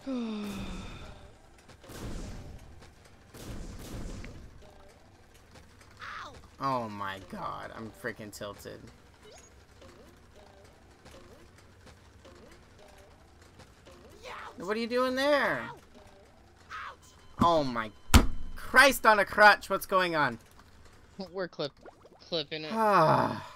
Oh my god, I'm freaking tilted. What are you doing there? Oh my Christ on a crutch, what's going on? We're clipping it.